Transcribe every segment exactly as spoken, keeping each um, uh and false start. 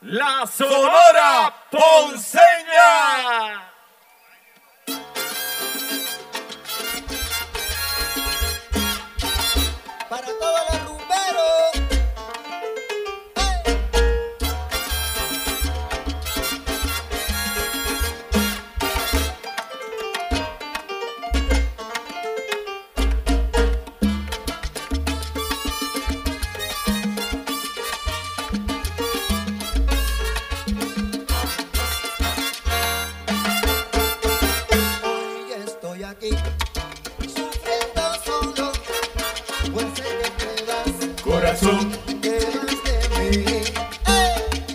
La Sonora Ponceña. Para todos los rumberos. Hoy estoy aquí sufriendo solo, pues sé que te vas, Corazón, te vas de mí. ¡Eh!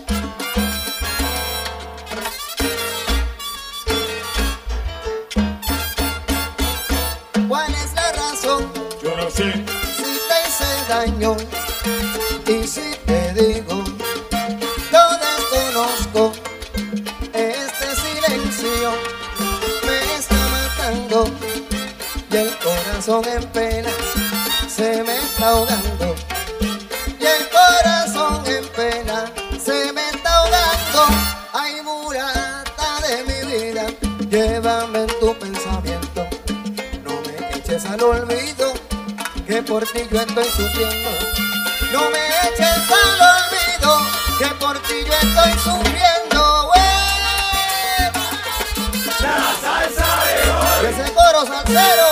¿Cuál es la razón? yo no sé. Si te hice daño y si te digo, yo desconozco. Este silencio me está matando y el corazón en pena se me está ahogando. Y el corazón en pena se me está ahogando. Ay, mulata de mi vida, llévame en tu pensamiento. No me eches al olvido, que por ti yo estoy sufriendo. No me eches al olvido, que por ti yo estoy sufriendo. ¡Ué! La salsa de hoy. Ese coro salsero.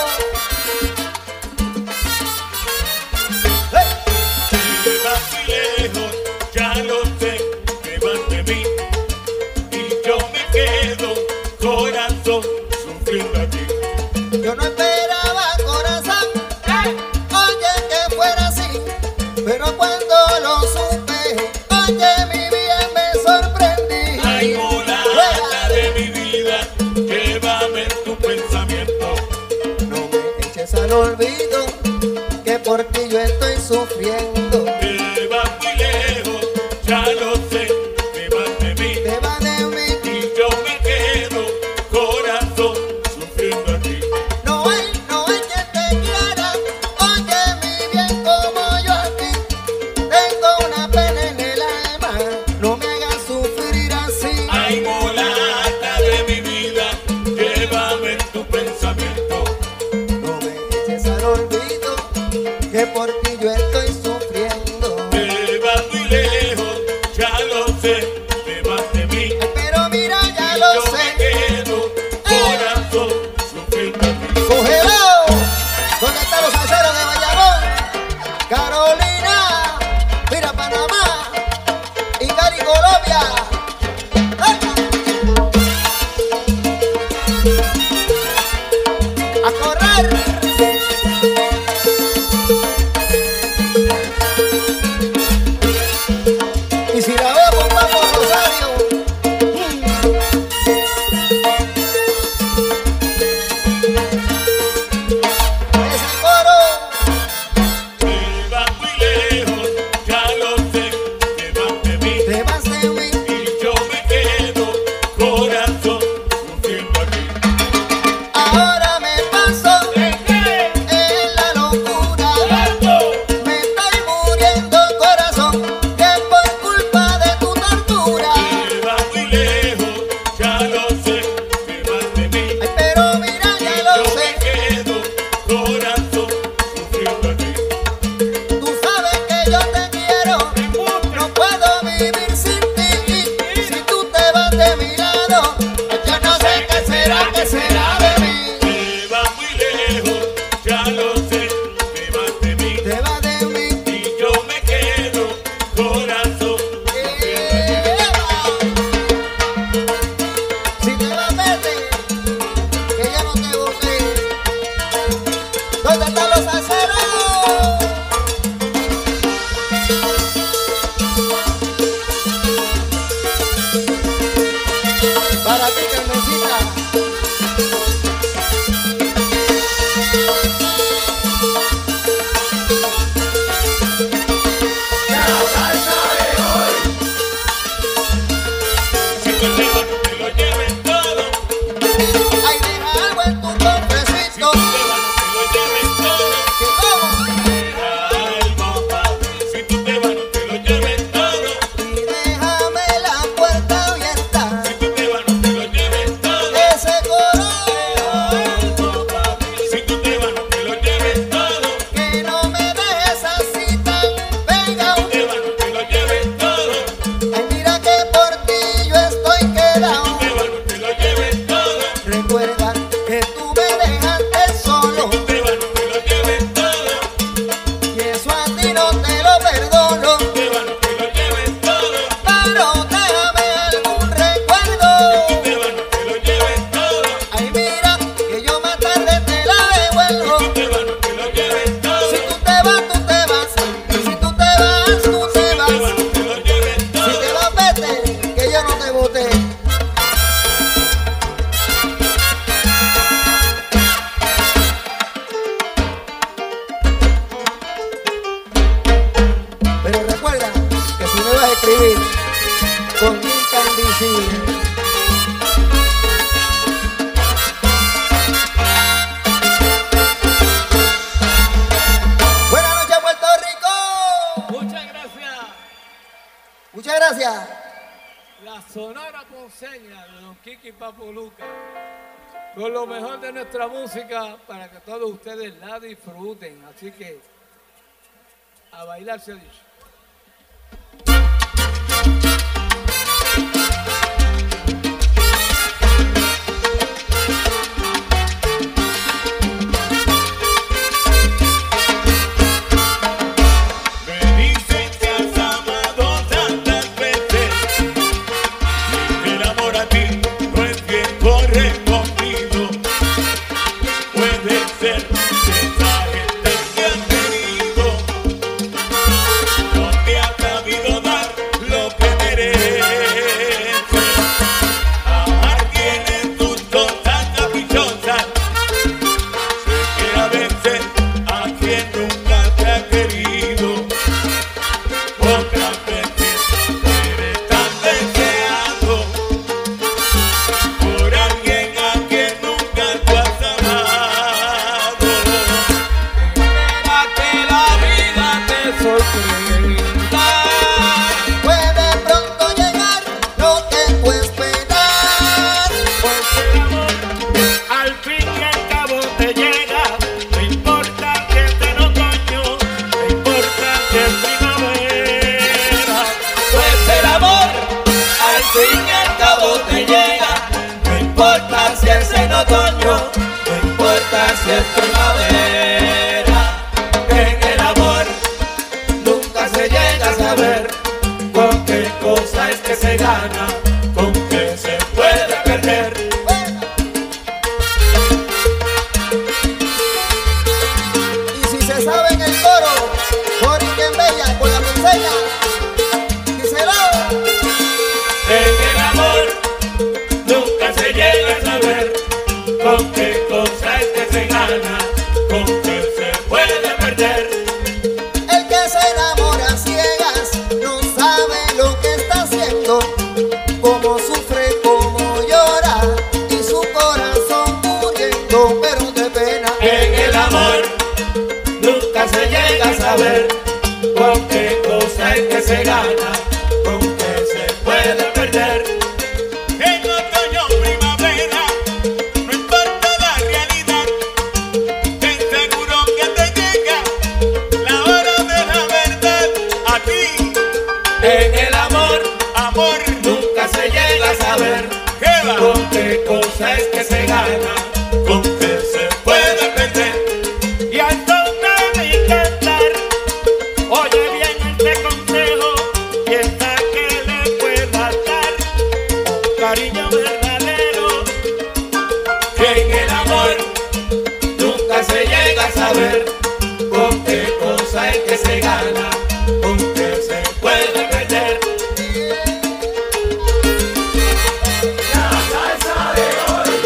¡Hey! Te vas muy lejos, ya lo sé, te vas de mí. Y yo me quedo, corazón, sufriendo aquí. Yo no esperaba, corazón, oye, que fuera así, pero cuando lo supe, oye, mi bien me sorprendí. Ay, mulata de mi vida, llévame en tu pensamiento. No me eches al olvido, que por ti yo estoy sufriendo. Te vas muy lejos, ya lo sé, te vas de mí. Te va de mí, Y yo me quedo, corazón, sufriendo aquí. no hay, no hay quien te quiera, oye, mi bien, como yo a ti. Tengo una pena en el alma, no me hagas sufrir así. Ay, mulata de mi vida, llévame en tu pensamiento. No me eches al olvido, que por ti yo estoy sufriendo. Te vas muy lejos, ya lo sé, te vas de mí. Ay, pero mira, ya Y lo yo me sé. quedo, corazón, sufriendo aquí. ¡Congelado! ¿Dónde están los salseros de Bayamón? Carolina, mira Panamá y Cari Colombia. ¡Ay! A correr. Y si la veo con Papo Rosario. Ese coro. Te vas muy lejos, ya lo sé, te vas de mí. Te vas de mí. Y yo me quedo, corazón, sufriendo aquí. Ahora me paso ¿De qué? en la locura. ¡Alto! Me estoy muriendo, corazón, que por culpa de tu tortura. Te vas muy lejos, ya lo sé, te vas de mí. Ay, pero mira, ya Y lo yo me sé. quedo, corazón, sufriendo aquí. Tú sabes que yo te quiero. No puedo vivir sin ti. Si tú te vas de mi lado, yo no sé qué será, qué será de mí. Te vas muy lejos, ya lo sé, te vas de mí. Te vas de mí. Y yo me quedo, corazón, Si te vas, vete, que ya no te busqué. ¿Dónde están los salseros? Muchas gracias. La Sonora Ponceña de Don Kiki Papuluca, con lo mejor de nuestra música para que todos ustedes la disfruten. Así que a bailar se ha dicho. Otoño, no importa si es primavera. En el amor nunca se llega a saber con qué cosa es que se gana, con qué se puede perder. Y si se sabe en el coro, por quien bella, con la ponceña, díselo. En el amor nunca se llega a saber con qué cosa es que se gana, con qué se puede perder. El que se enamora a ciegas no sabe lo que está haciendo, cómo sufre, cómo llora y su corazón muriendo, pero de pena. En el amor nunca se llega a saber con qué cosa es que se gana, con qué se puede perder. En otoño, primavera, no importa la realidad, ten seguro que te llega la hora de la verdad a ti. En el amor, amor, nunca se llega a saber con qué cosa es que se gana, con qué se puede perder. Y al son de mi cantar, oye bien este consejo, piensa que le puedas dar un cariño verdadero. Que en el amor nunca se llega a saber con qué cosa es que se gana, con qué se puede perder. La salsa de hoy.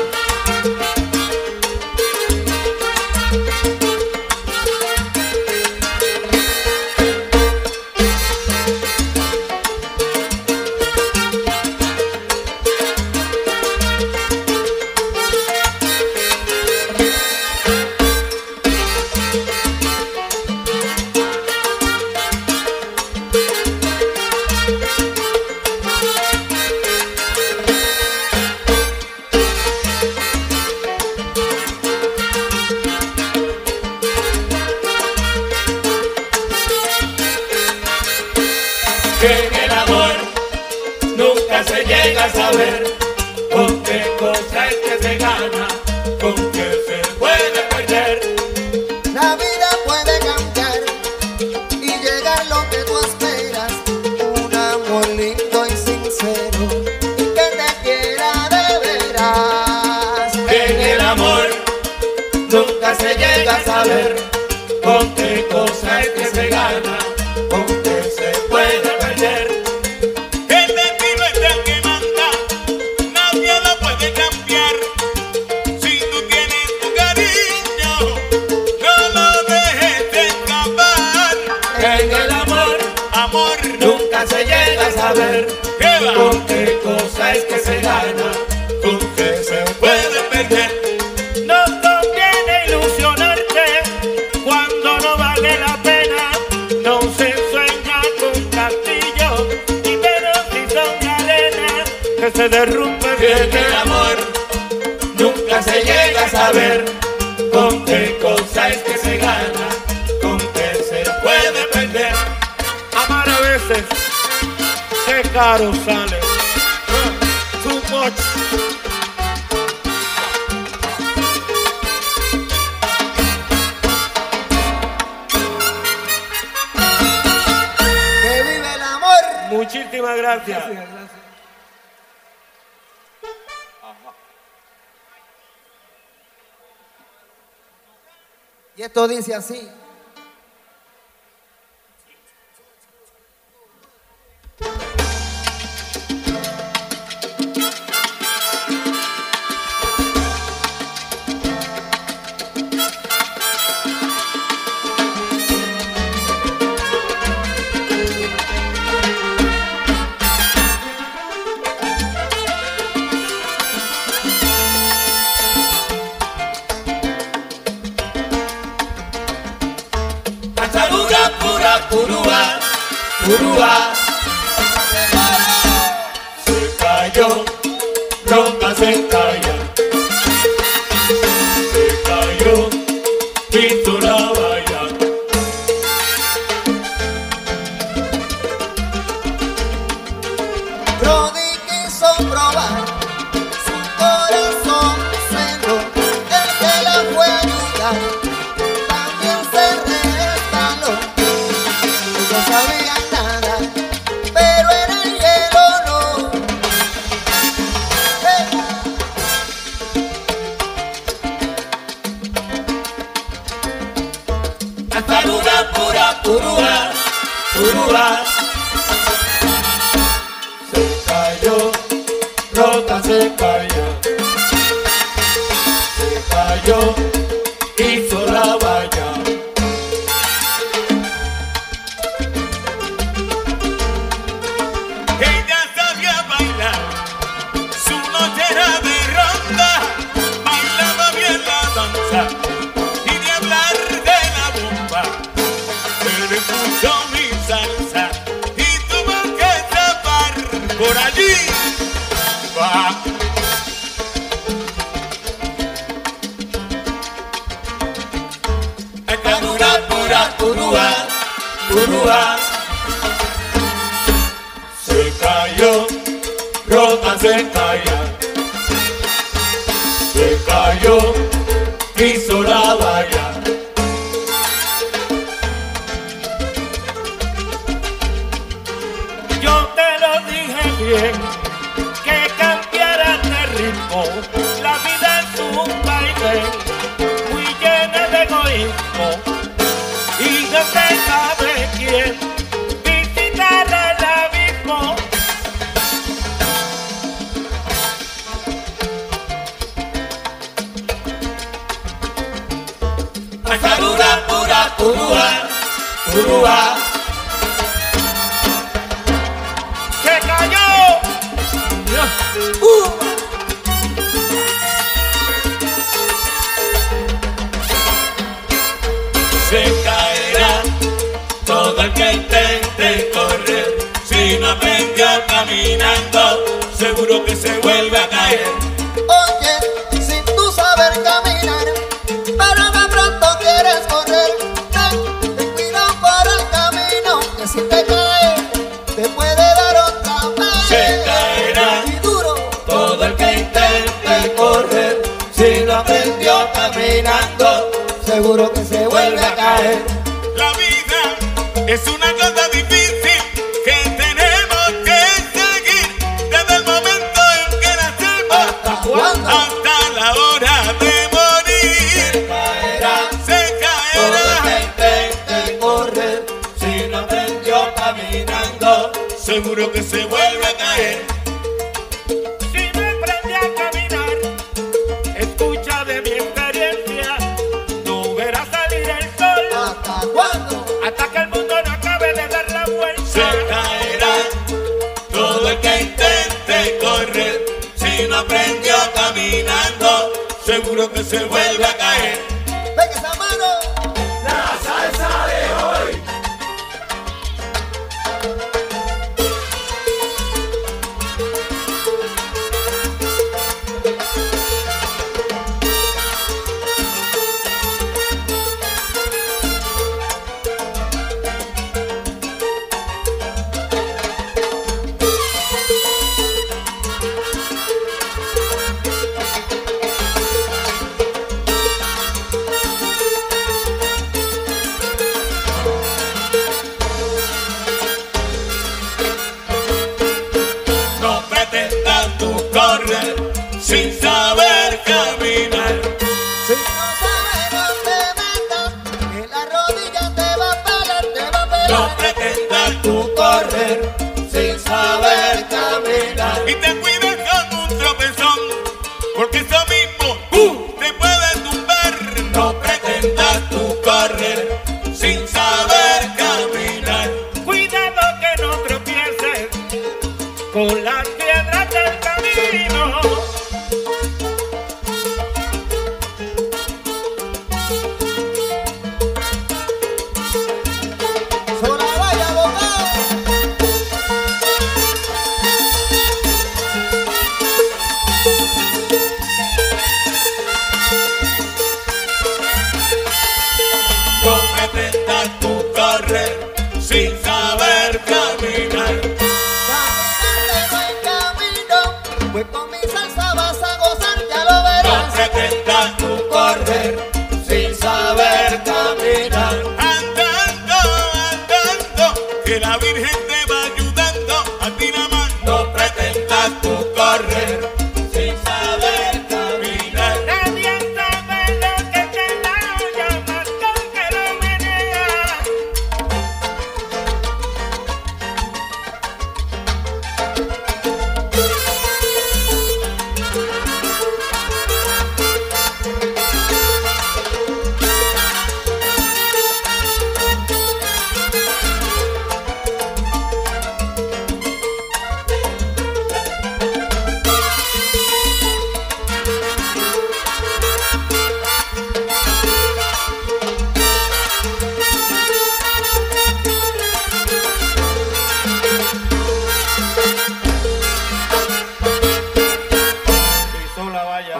Que en el amor nunca se llega a saber con qué cosa es que se gana, con qué se puede perder. La vida puede cambiar y llegar lo que tú esperas, un amor lindo y sincero y que te quiera de veras. En el amor nunca se llega a saber con qué cosa es que se gana, con qué se puede perder. El destino es el que manda, nadie lo puede cambiar. Si tú tienes tu cariño, no lo dejes de escapar. En el amor, amor, nunca se llega a saber con qué cosa es que se gana, con qué se puede perder. No conviene ilusionarte cuando no vale la pena. No se sueña con castillo y ver se derrumbe bien el amor. Nunca se llega a saber con qué cosa es que se gana, con qué se puede perder. Amar a veces, qué caro sale. Too much. Que vive el amor. Muchísimas gracias. Gracias, gracias. Y esto dice así. Taruga pura purúa, purúa. Se cayó, ronca se calla. Se cayó, hizo la valla. Brody quiso probar su corazón cero. El que la fue a ayudar también se resbaló. No sabía nada, pero era el hielo, no. Hey. Taruga pura purúa, purúa. Se cayó, rota se cayó. Se cayó, hizo la valla. Ella sabía bailar, su noche era de ronda, bailaba bien la danza, y de hablar de la bomba, se le puso mi salsa, y tuvo que tapar por allí. Va. Pura, pura, purúa, purúa. Se cayó, rota se calla. Se cayó, hizo la valla. Yo te lo dije bien, que cambiaras de ritmo. La vida es un baile muy llena de egoísmo. Y no se sabe quién visitar el abismo. Taruga pura purúa, purúa. Se cayó. Uh. Se caerá todo el que intente correr. Si no aprendió caminando, seguro que se vuelve a caer. Oye, sin tú saber caminar, pero de pronto quieres correr. Ten, ten cuidado por el camino, que si te caes, te puede dar otra vez. Se caerá y duro todo el que intente correr. Si no aprendió caminando, seguro que se vuelve a caer. la vida es una cosa difícil que tenemos que seguir desde el momento en que nacemos ¿Hasta cuándo? hasta la hora de morir. Se caerá Se todo el caerá que intente correr. si no aprendió caminando, seguro que se vuelve a caer. Si no aprendí a caminar, escucha de mi experiencia, no verás salir el sol ¿Hasta cuándo? hasta que el mundo no acabe de dar la vuelta. Se caerá todo el que intente correr. Si no aprendió caminando, seguro que se vuelve a caer. Venga esa mano. La salsa de hoy. sin saber caminar. Si no sabes dónde metas, que la rodilla te va a parar, te va a pegar. No pretendas tú correr sin saber caminar. Y te cuides con un tropezón, porque eso mismo uh, te puede tumbar. No pretendas tú correr sin saber caminar. Cuidado que no tropieces con las piedras del camino. Sola vaya botado. No pretendas tú correr sin saber caminar. Caminante no hay camino, pues con mi salsa vas a gozar, ya lo verás. No pretendas tú correr sin saber caminar. Andando, andando, que la Virgen te va ayudando a ti la mano. No pretendas tú correr sin saber caminar. Nadie sabe lo que te da, llamas con que lo menea. Pisó la valla.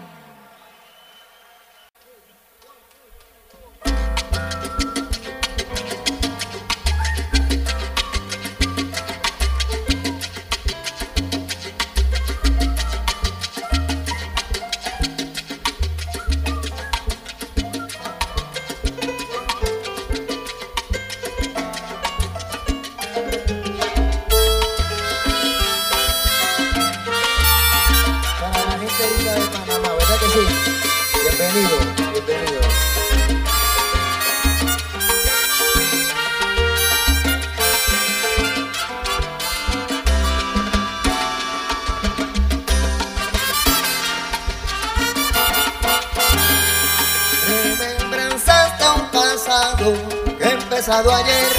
Para la gente linda de Panamá, ¿verdad que sí? Bienvenido, bienvenido. Remembranzas de un pasado que ha empezado ayer.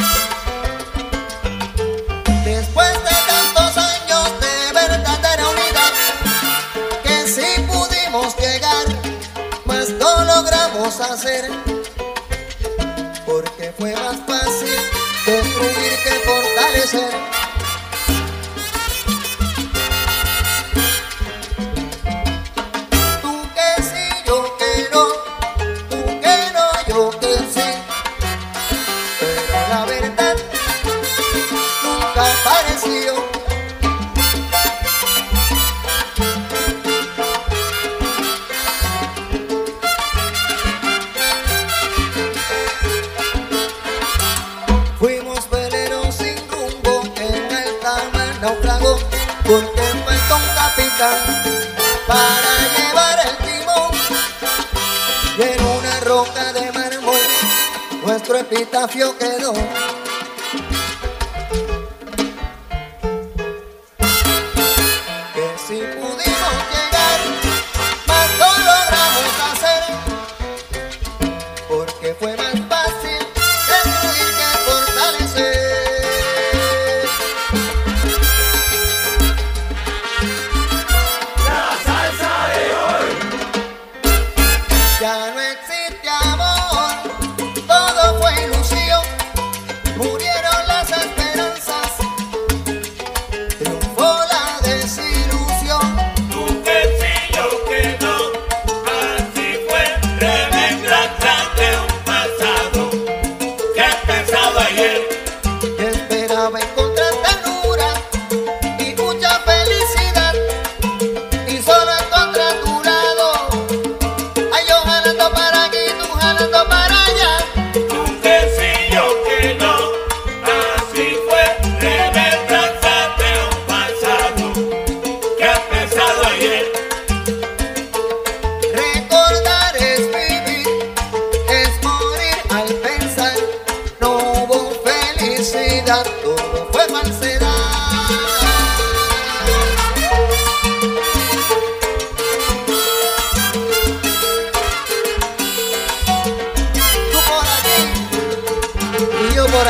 Después de tantos años de verdadera unidad, que sí pudimos llegar, mas no logramos hacer, porque fue más fácil destruir que fortalecer. Tú que sí, yo que no, tú que no, yo que sí, pero la verdad nunca apareció. Fuimos veleros sin rumbo, en alta mar naufragó, porque faltó un capitán para llevar el timón. Y en una roca de mármol nuestro epitafio quedó. Que si pudimos llegar, mas no logramos hacer, porque fue más fácil destruir que fortalecer. La salsa de hoy. Ya no existe amor, todo fue ilusión.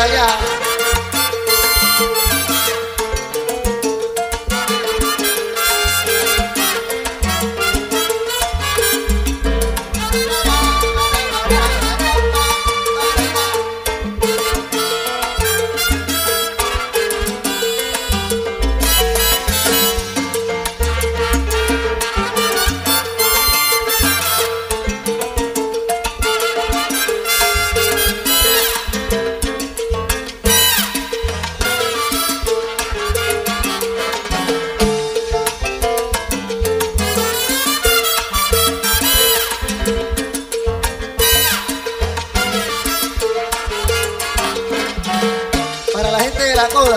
allá. Para la gente de la coda.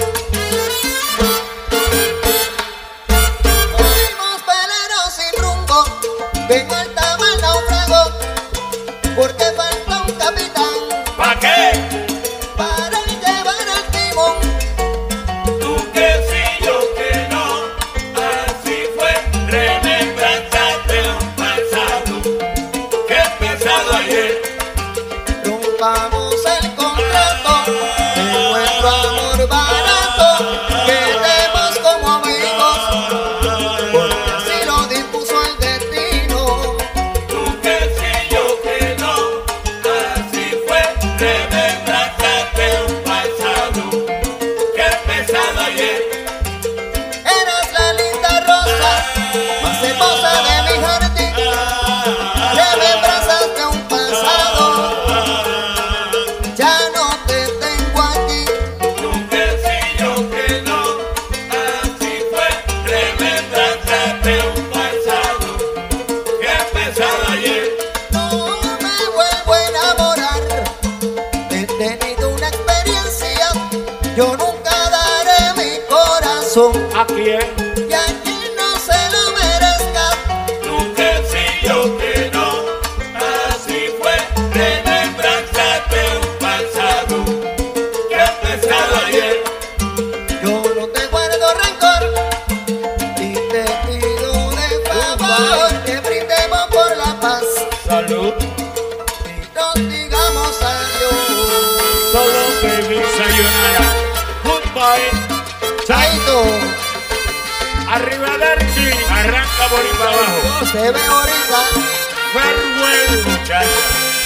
Fuimos peleros sin rumbo, ven alta mal naufrago, porque falta un capitán. ¿Pa' qué? Para llevar el timón. Tú que sí, yo que no, así fue. Remembranzas de un pasado que empezado ayer. Rompamos el contrato de nuestro amor barato, quedemos como amigos, porque así lo dispuso el destino. Tú que sí, yo que no, así fue. Remembranzas de un pasado que empezado ayer. Eras la linda rosa, más hermosa de mi jardín, remembranzas de un pasado, ya no te tengo aquí. Tú que sí, yo que no, así fue. Remembranzas de un pasado que empezado ayer. No me vuelvo a enamorar, he tenido una experiencia, yo nunca daré mi corazón ¿A quién? y a quien no se lo merezca. Tú que sí, yo que no, así fue. Remembranzas de un pasado que empezado ayer. Yo no te guardo rencor y te pido de favor que brindemos por la paz Salud. y nos digamos adiós. Solo baby, sayonara. Goodbye. Chaito, Arriba Darcy, arranca por ahí para abajo. te veo ahorita, Farewell, muchacha.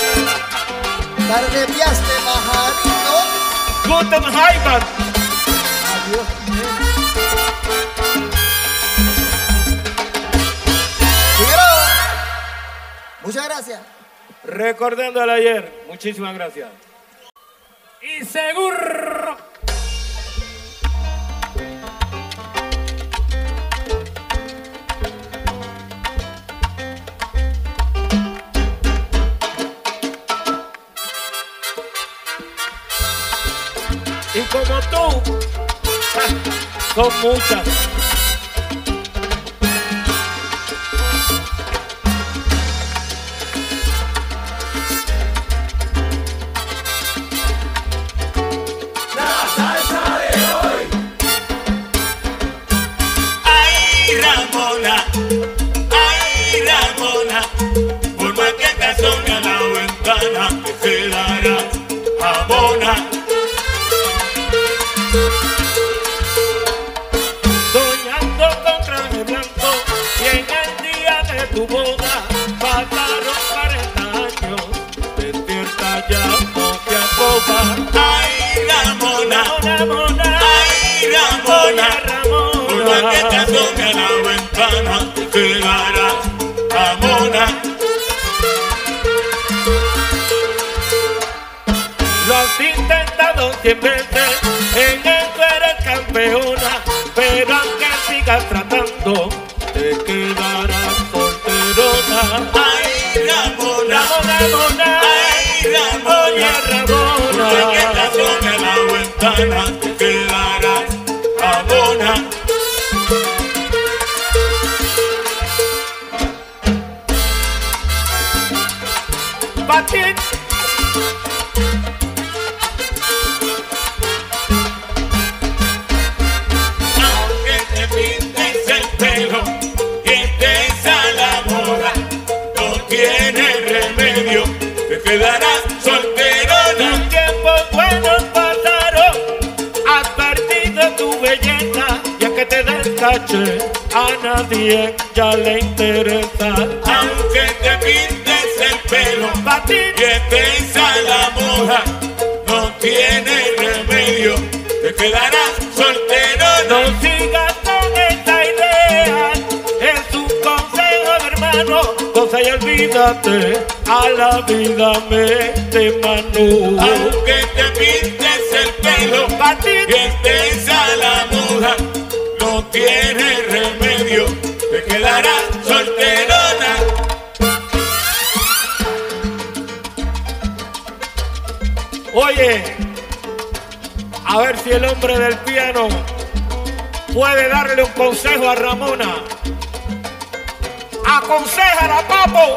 tarde piaste pajarito. Guten Heimat. Adiós. Figueroa, muchas gracias. Recordando el ayer. Muchísimas gracias. Y seguro. Y como tú, ah, son muchas. Ay, Ramona, ay, Ramona, por más que te asome a la ventana, que quedarás abona. Soñando con traje blanco y en el día de tu boda pasaron cuarenta años, despierta ya, no te apoba. Ay, Ramona, Ramona, ay, Ramona, Ramona, por más que te asome a la ventana, te quedarás Ramona. Lo has intentado cien veces, en esto eres campeona, pero aunque sigas tratando, te quedarás solterona. Ay, Ramona, Ramona, ay, Ramona, Ramona, por que te asome a la ventana, te quedarás abona. Patín. Aunque te pintes el pelo y estés a la moda, no tiene remedio. caché, a nadie ya le interesa. Aunque te pintes el pelo y estés a la moda, no tiene remedio, te quedarás soltero. No sigas con esta idea, es un consejo de hermano. Cosa y olvídate, a la vida mete mano. Aunque te pintes el pelo y estés a la moda, no tiene remedio, te quedarás solterona. Oye, a ver si el hombre del piano puede darle un consejo a Ramona. ¡Aconséjala, papo!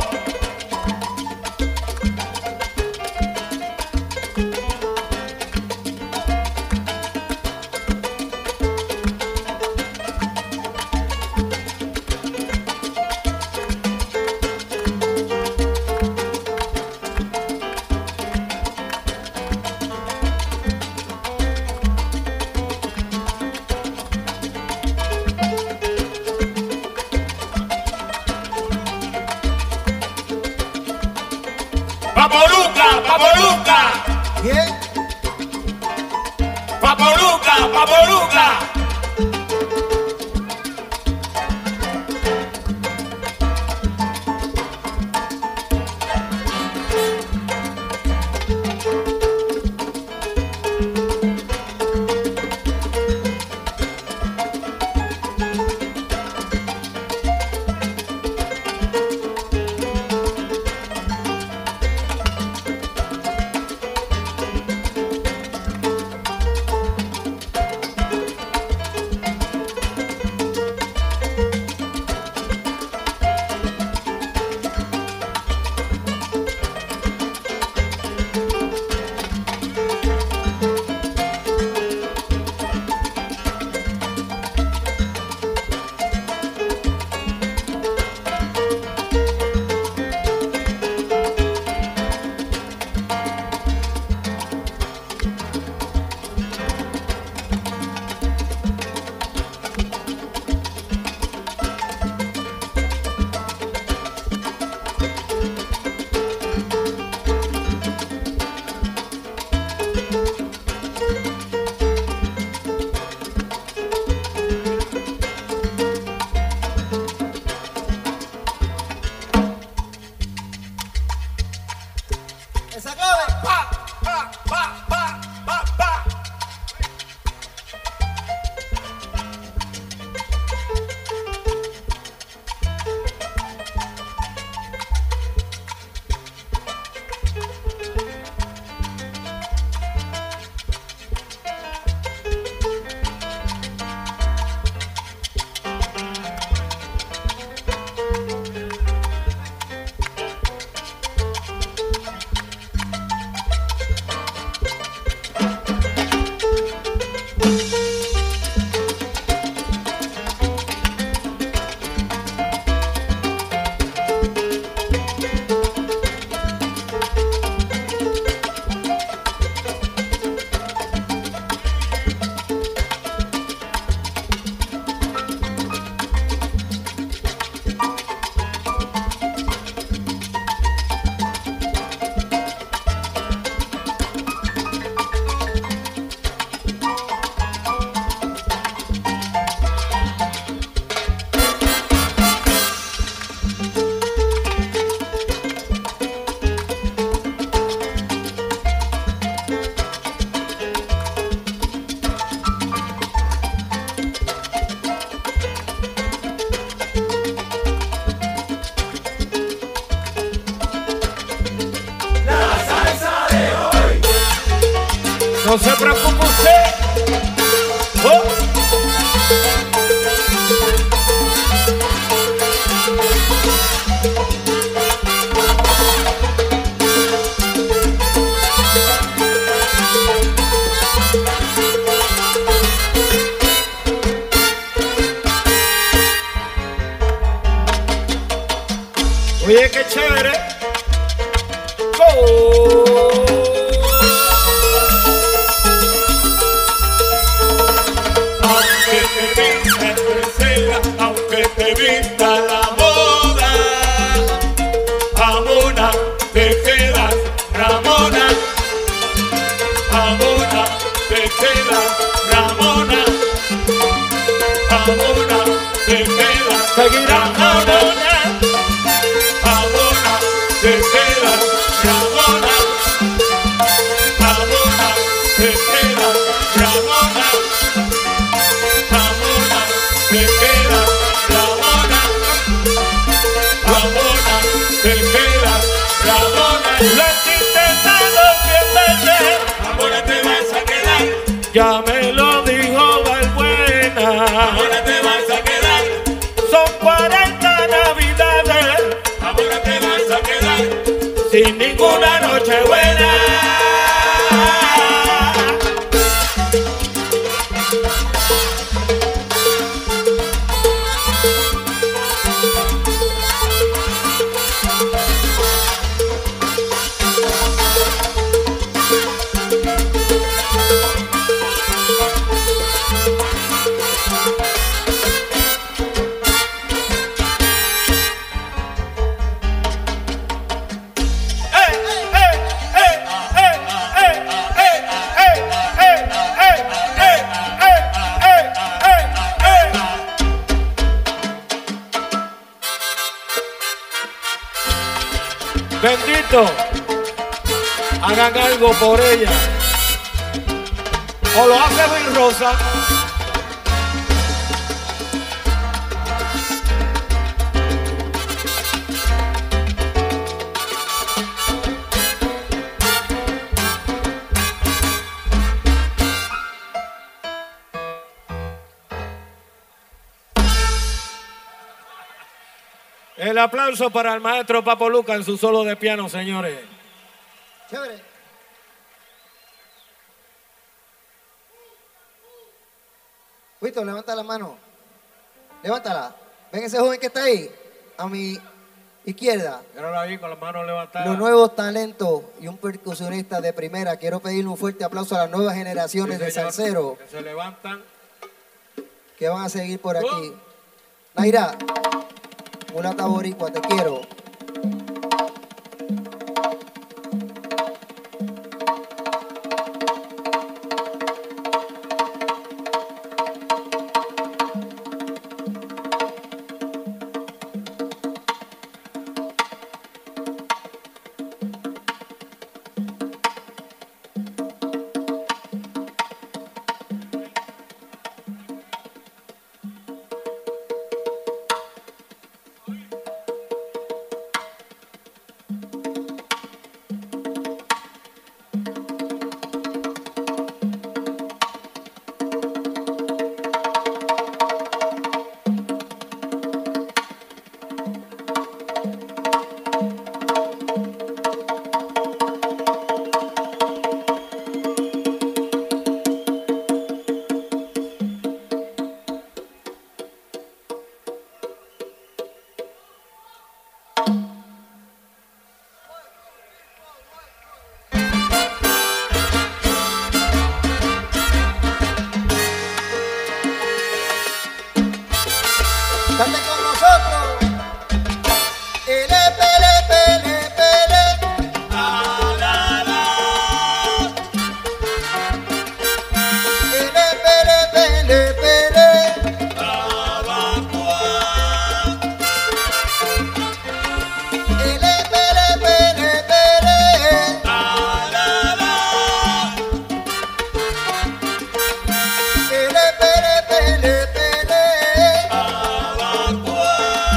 ¡Papoluca, Papoluca! Bien. ¡Papoluca, Papoluca! Esa clave. Pa, pa, pa, pa, pa, pa. No se preocupe usted. Oh. Oye, qué chévere. Oh. Aunque te pintes revista la moda. Ramona, te quedas, Ramona. Ramona, te quedas, Ramona. Ramona, te quedas, seguirá Ramona. Ramona, te quedas, Ramona. Ramona, te quedas, Ramona. Ramona, te quedas, Ramona. Ramona, te quedas, Ramona. Lo has intentado cien veces, Ramona, te vas a quedar. Ya me lo dijo Valbuena. Ramona, te vas a quedar. Son cuarenta navidades. Ramona, te vas a quedar. Sin ninguna noche buena. Bendito, hagan algo por ella. O lo hace Bill Rosa. El aplauso para el maestro Papo Luca en su solo de piano, señores. Chévere. Huito, levanta la mano. Levántala. Ven ese joven que está ahí, a mi izquierda. Míralo ahí con las manos levantadas. Los nuevos talentos y un percusionista de primera. Quiero pedirle un fuerte aplauso a las nuevas generaciones Sí, de señor, salseros que se levantan. que van a seguir por aquí. Naira, mulata boricua, te quiero. Cante con nosotros. Ele, pele, pele, pele. La, la, la. Ele, pele, pele, pele. Tabacua. Ele, pele, pele, pele. La, la, la. Ele, pele, pele, pele. Tabacua.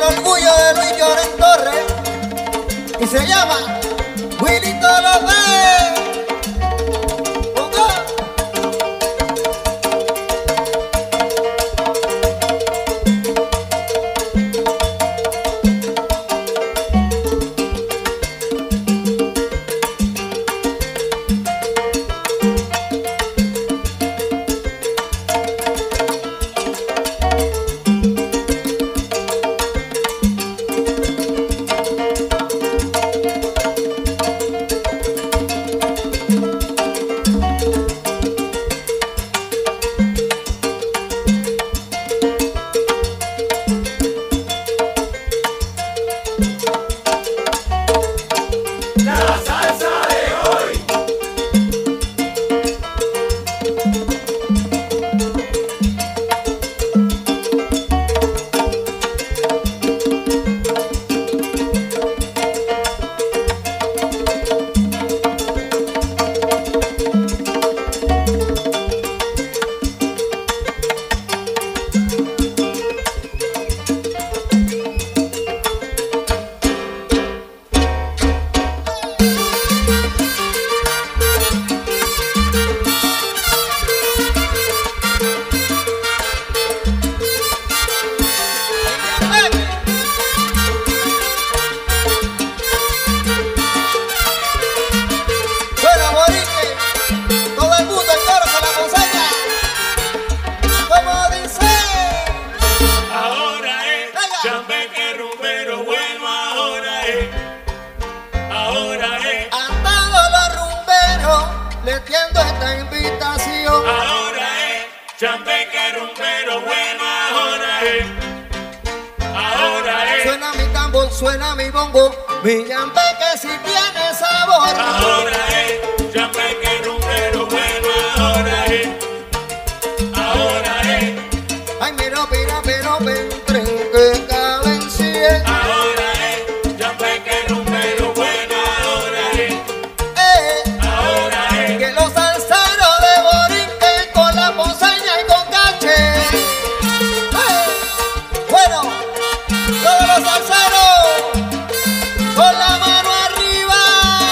orgullo de Luis Lloren Torres y se llama Wilito López. ¡Ponga! Chambeque rumbero bueno, ahora es, ahora es. Suena mi tambor, suena mi bongo, mi chambeque si tiene sabor. Ahora es, chambeque rumbero bueno, ahora es, ahora es. Ay, mira, mira, mira, ven, tren que cabe en cien. Ahora es, chambeque rumbero bueno, ahora es, Eh, ahora es. que los salseros de Borinquen con la ponceña y con cache. Eh, bueno, todos los salseros con la mano arriba.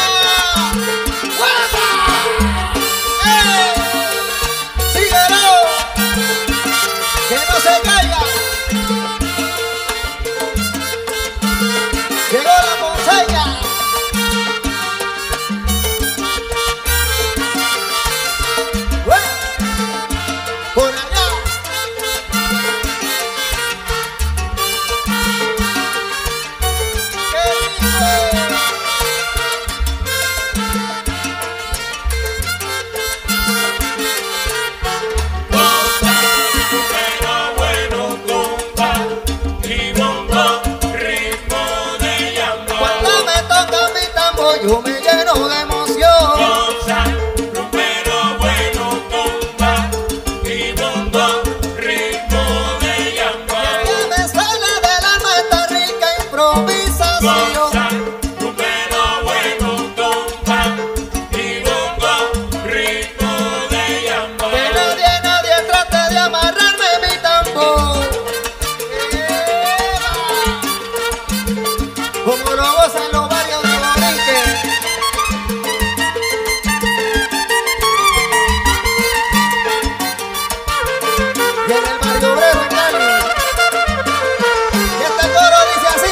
¡Guapa! ¡Eh! ¡Síguelo! ¡Que no se caiga! Llegó la ponceña. ¡Ué! Por allá. ¡Qué rico! Pero bueno, tumba y bombo, ritmo de llama. Cuando me toca mi tambor yo me lleno de emoción. Goza, rumbero bueno, tumba y bombo, ritmo de llama. Que me sale del alma esta rica improvisación. Goza, rumbero bueno, tumba y bombo, ritmo de llama. Que nadie, nadie trate de amarrarme mi tambor. ¡Eva! Como lo gozan los barrios de Borinquen. Y en el barrio Obrero en Cali. Y este coro dice así.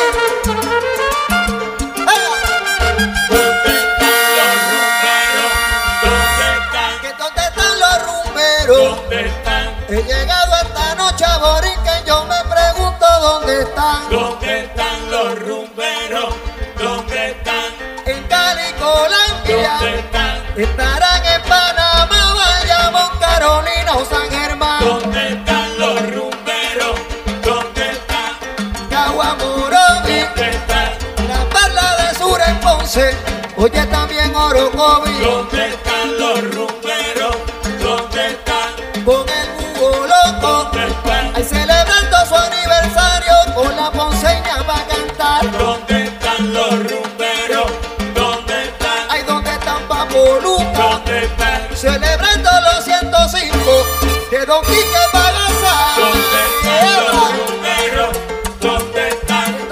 ¿Dónde están los rumberos? ¿Dónde Que dónde están los rumberos. están? ¿Dónde están? He llegado esta noche a Borinquen, yo me pregunto dónde están. ¿Dónde están los rumberos? ¿Dónde están? En Cali, Colombia, ¿Dónde están? estarán en Panamá, Bayamón, Carolina o San Germán. ¿Dónde están los rumberos? ¿Dónde están? Cagua, Morovi, ¿Dónde están? la Perla de Sur en Ponce, oye también Orocovi, ¿Dónde están los rumberos? ¿Dónde están? con el Hugo Loco, ¿Dónde están? ahí celebrando su aniversario, con la ponceña va a cantar. ¿Dónde están los rumberos? ¿Dónde están? Ay, ¿dónde están Papo Luca? ¿Dónde están? Celebrando los ciento cinco de Don Quique Pagasa. ¿Dónde están los rumberos? ¿Dónde están?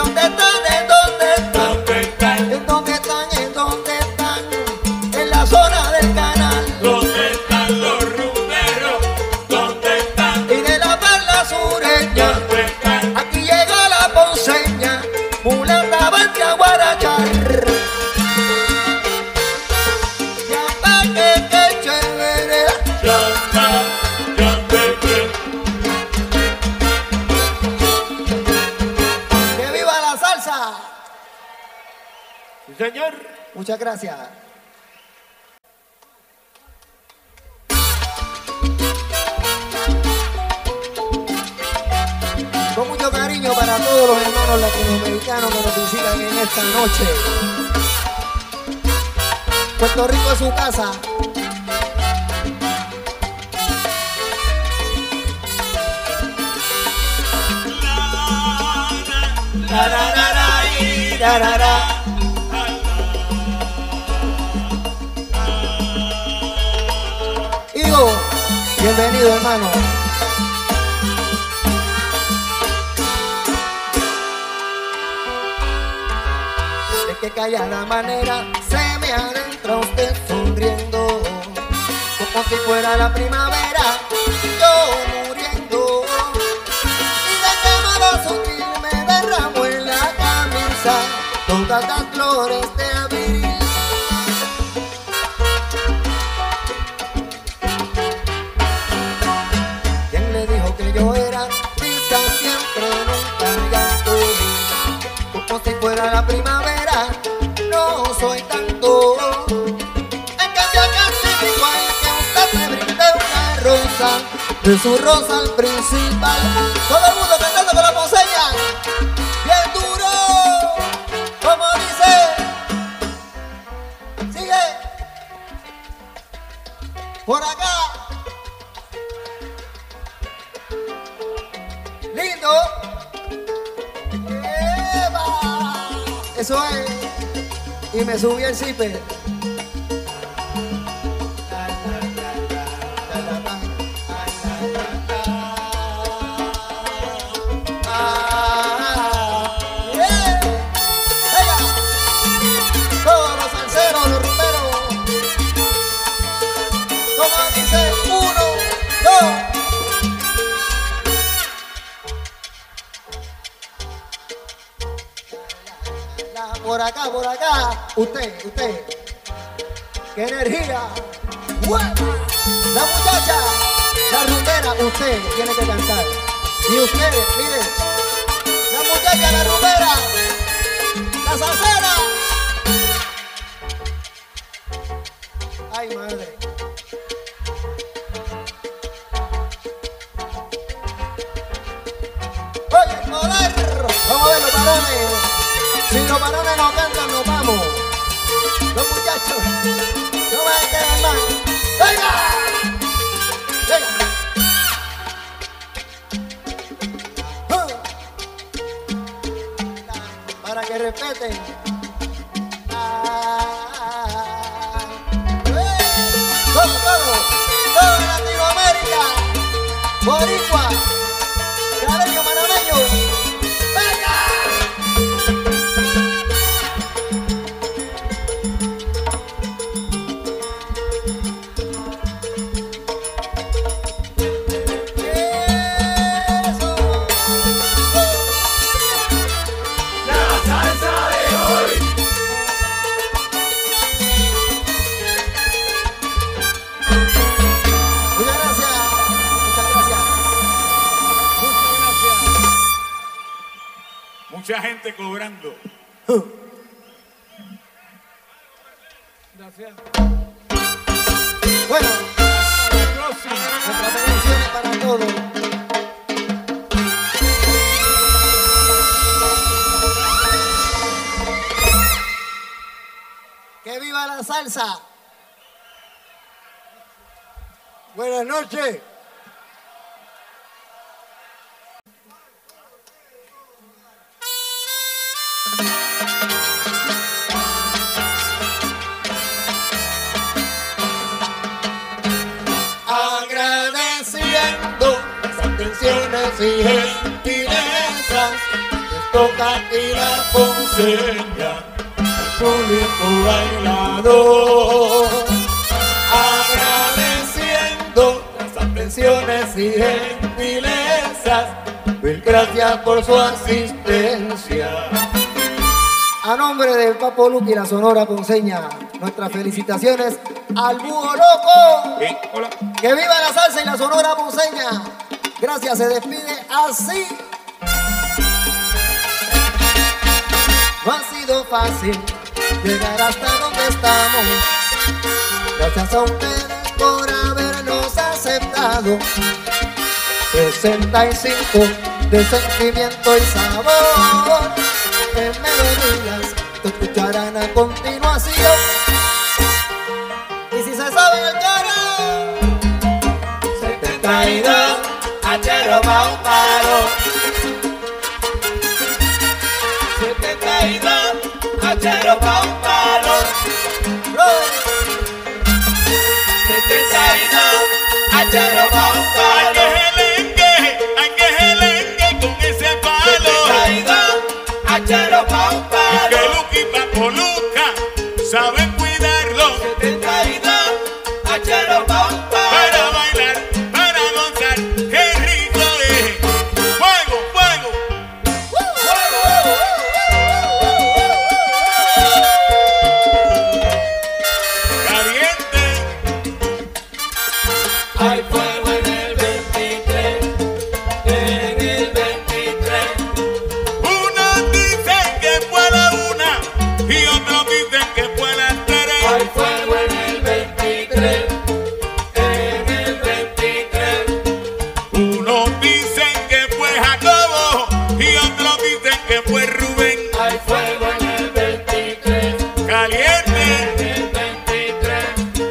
mulata vente a guarachar. Yamba que que chévere, Yamba, yambeque. que viva la salsa. Sí, señor. Muchas gracias. Con mucho cariño para todos los hermanos latinoamericanos que nos visitan en esta noche. Puerto Rico es su casa. La, la, la, la, y, la, la, la. Hijo, bienvenido hermano. De que callada manera se me adentra usted sonriendo, como si fuera la primavera, yo muriendo. Y de qué modo sutil me derramo en la camisa todas las flores de abril. ¿Quién le dijo que yo era vista siempre nunca llanto? Como si fuera la primavera, no soy tanto. En cambio casi igual que usted me brinde una rosa, de su rosa al principal. Todo el mundo cantando con la ponceña, bien duro, como dice. Sigue por acá. Lindo. ¡Eva! Eso es. Y me subí el zipper. Ah, yeah. Venga. Todos los salseros, los rumberos. Como dice, uno, dos. Por acá, por acá, usted, usted. ¡Qué energía! ¡Uepa! La muchacha, la rumbera, usted tiene que cantar. Y usted, mire, la muchacha, la rumbera, la salsera. Ay, madre. Oye, el poder. Vamos a ver los varones. Si los varones no cantan, nos vamos. Los muchachos, no van a quedar más. ¡Venga! ¡Venga! Uh. Para que respeten. Ah. ¡Eh! Todo, todo. Todo Latinoamérica. Boricua. Caleño, manameño. ¡Venga! Mucha gente cobrando. Gracias. Bueno, Hasta la próxima. nuestras bendiciones para todos. ¡Que viva la salsa! Buenas noches. Agradeciendo las atenciones y gentilezas, les toca aquí la ponceña al público bailador. Agradeciendo las atenciones y gentilezas, mil gracias por su asistencia. A nombre de Papo Luca y la Sonora Ponceña, nuestras felicitaciones al Búho Loco. Sí, hola. ¡Que viva la salsa y la Sonora Ponceña! Gracias, se despide así. No ha sido fácil llegar hasta donde estamos. Gracias a ustedes por habernos aceptado. sesenta y cinco de sentimiento y sabor. En melodías que escucharán a continuación. Y si se sabe el coro, setenta y dos, hachero pa' un palo. setenta y dos, hachero pa' un palo. setenta y dos, hachero pa' un palo. Hay que gelengue con ese palo. setenta y dos, hachero pa' un palo. Y que Luca y Papo Luca saben cuidarlo. setenta y dos, hachero pa' un palo. Para bailar, para gozar, qué rico es. Fuego, fuego. Caliente. Hay fuego en el veintitrés, en el veintitrés. Unos dicen que fue a la una y otros dicen que fue a las tres. Hay fuego en el veintitrés, en el veintitrés. Unos dicen que fue Jacobo y otros dicen que fue Rubén. Hay fuego en el veintitrés, Caliente. en el veintitrés.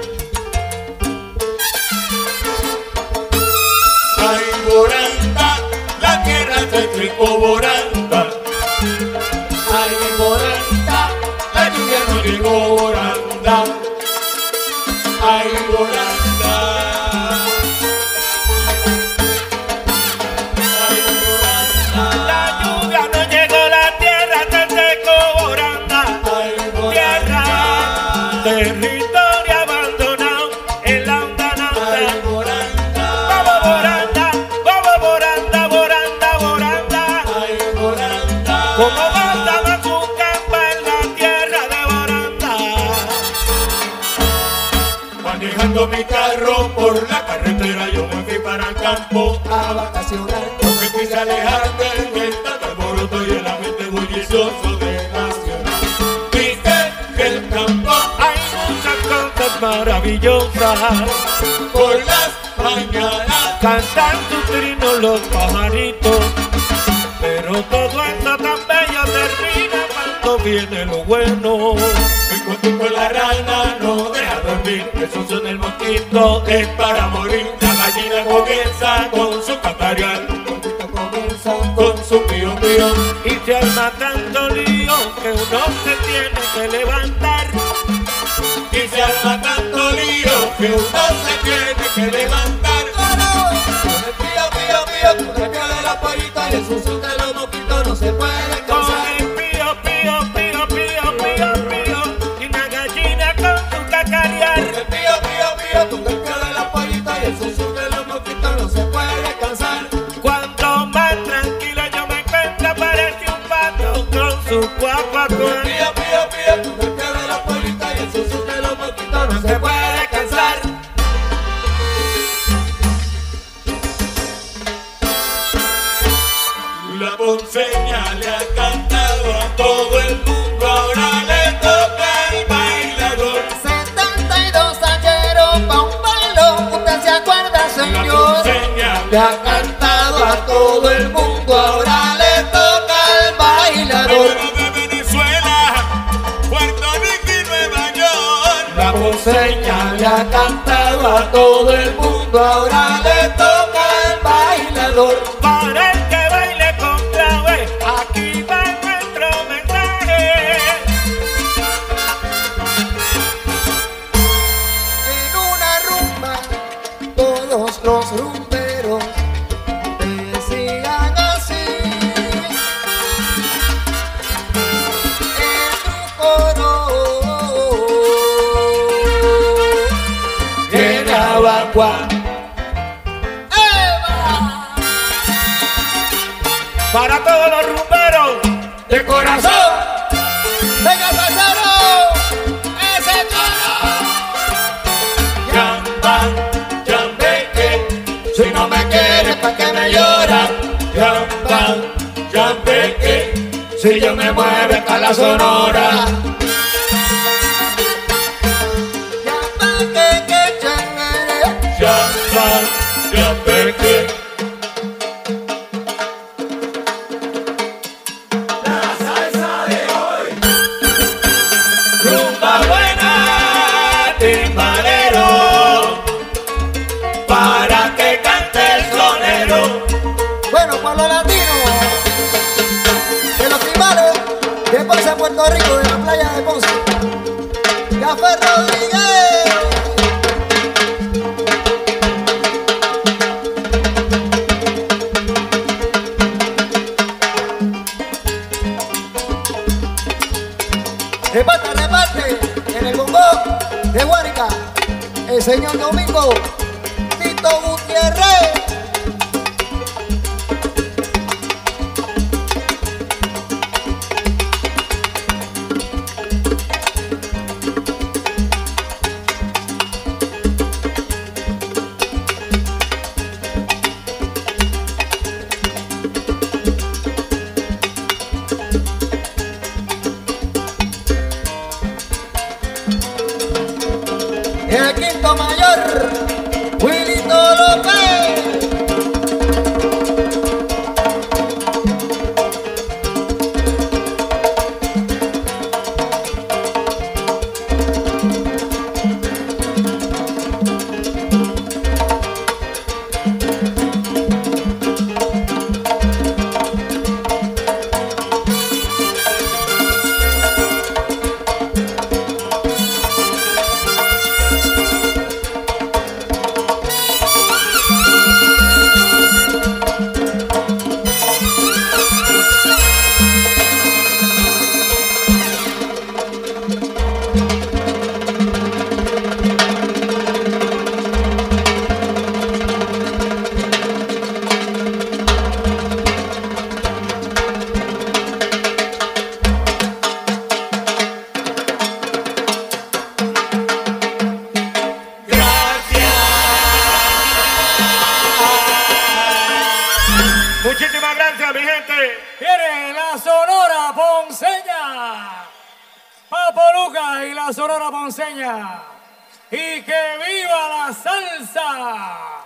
Ay, Boranda, la tierra se tricó Boranda. Ay, Boranda, La lluvia no llegó Boranda. ay, Boranda. Ay, Boranda, La lluvia no llegó, la tierra se secó Boranda. ay, Tierra, Boranda. territorio abandonado en la Ay, hondanada. Boranda, Vamos Boranda, vamos Boranda, Boranda, Boranda. ay, Boranda. Como banda machucamba en la tierra de Boranda. Manejando mi carro por la carretera yo me fui para el campo. a vacacionar. Yo me quise alejar del tanto alboroto y el ambiente bullicioso de la ciudad. Viste que el campo hay muchas cosas maravillosas. Por las mañanas, Cantan sus trinos los pajaritos, pero todo eso tan bello termina cuando viene lo bueno. El cuentico de la rana no deja dormir, el sonso del mosquito es para morir. La gallina comienza con su cacarear, Esto comienza con su pío pío, y se arma tanto lío que uno se tiene que levantar. y se arma tanto lío que uno se tiene que levantar. Con el pío, pío, pío, con el pío de la pollita y el sucio de los mosquitos no se puede Con cansar. el pío, pío, pío, pío, pío, pío, y una gallina con su cacarear. Con el pío, pío, pío, con el pío de la pollita y el sucio de los mosquitos no se puede cansar. Cuanto más tranquilo yo me encuentro, parece un pato con su cuacuacuá. Con el pío, pío, pío, con el pío de la pollita y el sucio de los mosquitos no se puede cansar. La ponceña le ha cantado a todo el mundo, ahora le toca al bailador. setenta y dos ayeros pa' un palo. ¿Usted se acuerda, La señor? ponceña Le ha cantado a todo el mundo, ahora le toca al bailador. Pero de Venezuela, Puerto Rico y Nueva York. La ponceña le ha cantado a todo el mundo, ahora le toca al bailador. Para el que baile con clave, aquí va nuestro mensaje. En una rumba, todos los rumberos decían así. En un coro Viene Abacuá. Para todos los rumberos De corazón, peque, si yo me muevo está la Sonora. Ya peque, que chévere. Ya va, ya peque. La salsa de hoy. Rumba buena, timbalero, para que cante el sonero. Bueno, para los latinos, de los tribales, de Ponce, Puerto Rico, de la playa de Ponce. Café Rodríguez. Reparte, reparte, en el bongo de Guárica, el señor Domingo Tito Gutiérrez. El quinto mayor, Wilito López. Muchísimas gracias, mi gente. Viene la Sonora Ponceña. Papo Lucas y la Sonora Ponceña. Y que viva la salsa.